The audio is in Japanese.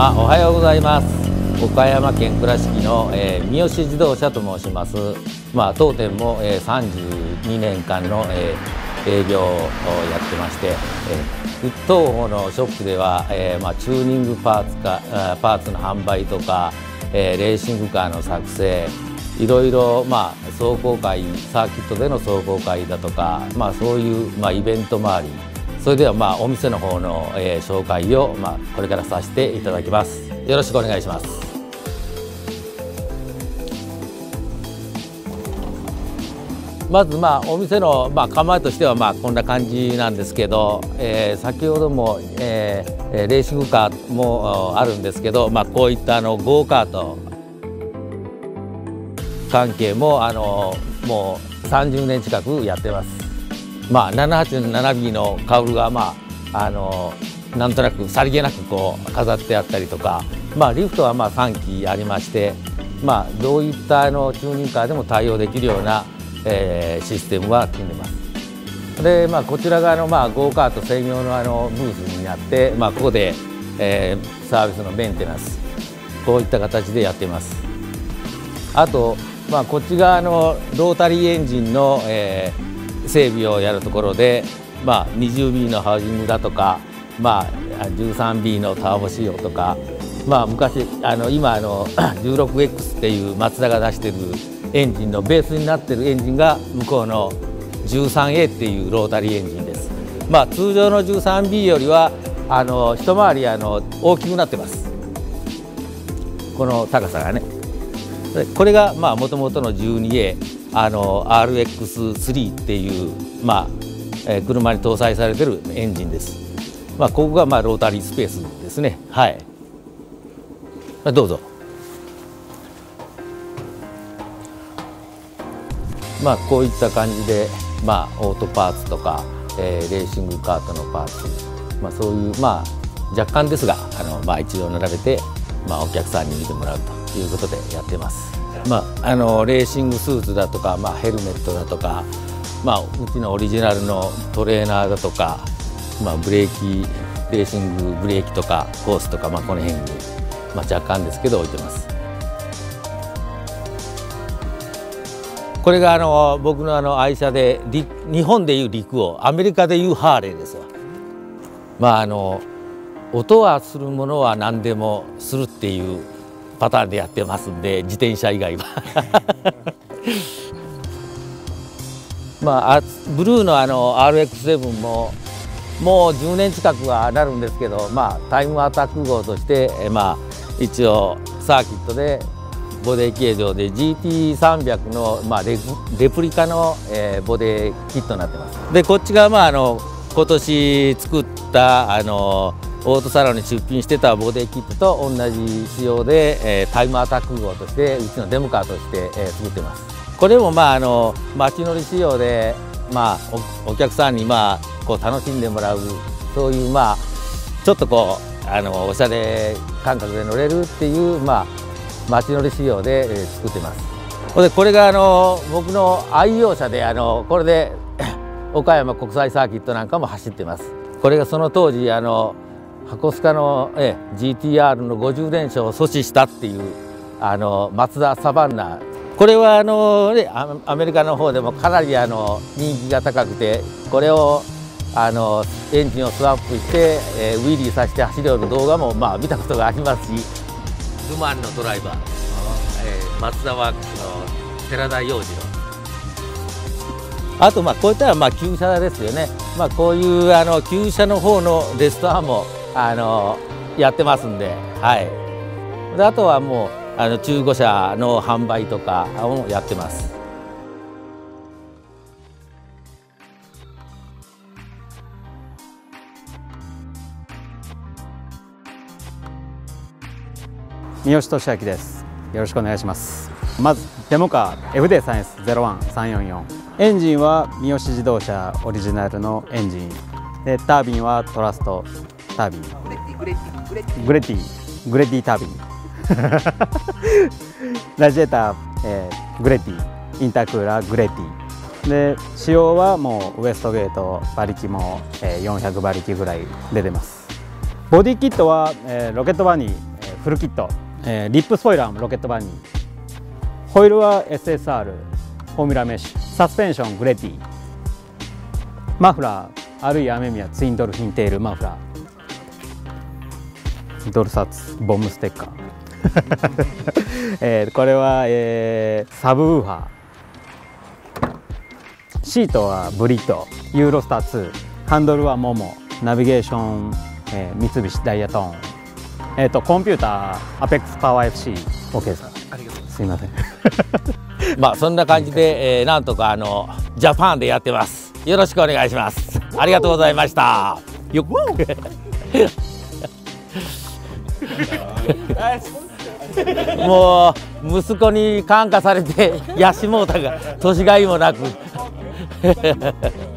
おはようございます。岡山県倉敷の、三好自動車と申します。当店も、32年間の、営業をやってまして、当方のショップでは、チューニングパーツの販売とか、レーシングカーの作成、いろいろ、走行会、サーキットでの走行会だとか、そういう、イベント周り、それではお店の方の、紹介を、これからさせていただきます。よろしくお願いします。まずお店の構えとしてはこんな感じなんですけど、先ほども、レーシングカーもあるんですけど、こういったゴーカート関係ももう30年近くやってます。787B のカウルがなんとなくさりげなくこう飾ってあったりとか、リフトは3機ありまして、どういったチューニングカーでも対応できるようなシステムは組んでます。で、こちら側のゴーカート専用のブースになって、ここで、サービスのメンテナンス、こういった形でやっています。あと、こっち側のロータリーエンジンの、整備をやるところで、20B のハウジングだとか、13B のターボ仕様とか、昔今16X っていうマツダが出してるエンジンのベースになっているエンジンが向こうの 13A っていうロータリーエンジンです。通常の 13B よりは一回り大きくなってます。この高さがね。これがもともとの 12A RX3 っていう車に搭載されているエンジンです。ここがロータリースペースですね。はい。どうぞ。こういった感じで、オートパーツとか、レーシングカートのパーツ、そういう若干ですが一度並べて、お客さんに見てもらうということでやってます。レーシングスーツだとか、ヘルメットだとか、うちのオリジナルのトレーナーだとか、ブレーキレーシングブレーキとかコースとか、この辺に、若干ですけど置いてます。これが僕の愛車で日本でいう陸王、アメリカでいうハーレーですわ。音はするものは何でもするっていうパターンでやってますんで、自転車以外はブルーのRX7 ももう10年近くはなるんですけど、タイムアタック号として、一応サーキットでボディ形状で GT300 の、レプリカの、ボディキットになってます。でこっちが今年作ったオートサロンに出品してたボディキットと同じ仕様で、タイムアタック号としてうちのデモカーとして、作ってます。これも街乗り仕様で、お客さんにこう楽しんでもらう、そういうちょっとこうおしゃれ感覚で乗れるっていう街乗り仕様で、作ってます。でこれが僕の愛用車でこれで岡山国際サーキットなんかも走ってます。これがその当時箱須賀の、GTR の50連勝を阻止したっていうマツダサバンナ、これはアメリカの方でもかなり人気が高くて、これをエンジンをスワップして、ウィリーさせて走り寄る動画も見たことがありますし、ルマンのドライバー、マツダワークスの寺田洋次郎、あとこういったら旧車ですよね。こういう旧車の方のレストアもやってますんで、はい。であとはもう中古車の販売とかもやってます。 三好俊明です。よろしくお願いします。まずデモカー FD3S01344、エンジンは三好自動車オリジナルのエンジンで、タービンはトラストタービン、グレティタービンラジエーター、グレティ、インタークーラーグレティで、仕様はもうウエストゲート馬力も400馬力ぐらい出てます。ボディキットはロケットバニーフルキット、リップスポイラーもロケットバニー、ホイールは SSR フォーミュラメッシュ、サスペンショングレティ、マフラーあるいは雨宮ツインドルフィンテールマフラー、ドルサツボムステッカーこれは、サブウーハー、シートはブリッドユーロスター2、ハンドルはモモ、ナビゲーション、三菱ダイヤトーン、コンピューターアペックスパワー FC OK ですか。ありがとうございます。すいませんまあそんな感じで、なんとかジャパンでやってます。よろしくお願いします。ありがとうございました。よっもう息子に感化されてやしもうたが年がいもなく